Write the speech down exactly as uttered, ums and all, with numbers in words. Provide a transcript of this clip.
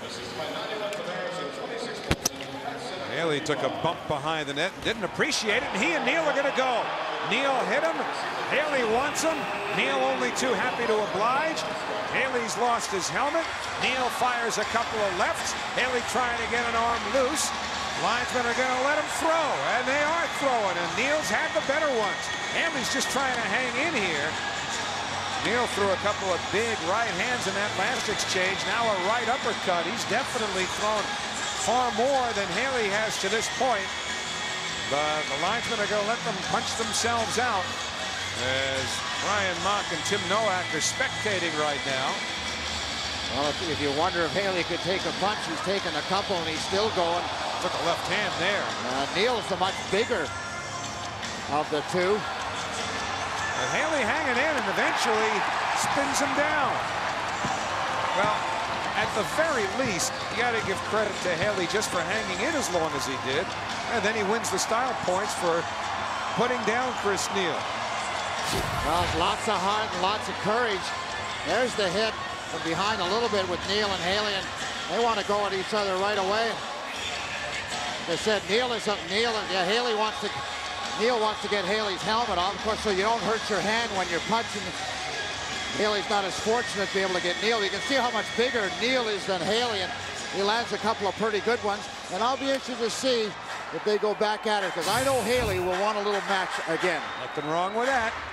Haley took a bump behind the net, didn't appreciate it, and he and Neil are going to go. Neil hit him. Haley wants him. Neil only too happy to oblige. Haley's lost his helmet. Neil fires a couple of lefts. Haley trying to get an arm loose. Linesmen are going to let him throw, and they are throwing, and Neil's had the better ones. Haley's just trying to hang in here. Neil threw a couple of big right hands in that last exchange. Now a right uppercut. He's definitely thrown far more than Haley has to this point. But the linesmen are going to let them punch themselves out as Brian Mock and Tim Nowak are spectating right now. Well, if, if you wonder if Haley could take a punch, he's taken a couple and he's still going. Took a left hand there. Uh, Neil's the much bigger of the two. And Haley hanging in and eventually spins him down. Well, at the very least, you got to give credit to Haley just for hanging in as long as he did. And then he wins the style points for putting down Chris Neil. Well, lots of heart and lots of courage. There's the hit from behind a little bit with Neil and Haley, and they want to go at each other right away. They said Neil is up. Neil and yeah, Haley wants to. Neil wants to get Haley's helmet off, of course, so you don't hurt your hand when you're punching. Haley's not as fortunate to be able to get Neil. You can see how much bigger Neil is than Haley, and he lands a couple of pretty good ones. And I'll be interested to see if they go back at it, because I know Haley will want a little match again. Nothing wrong with that.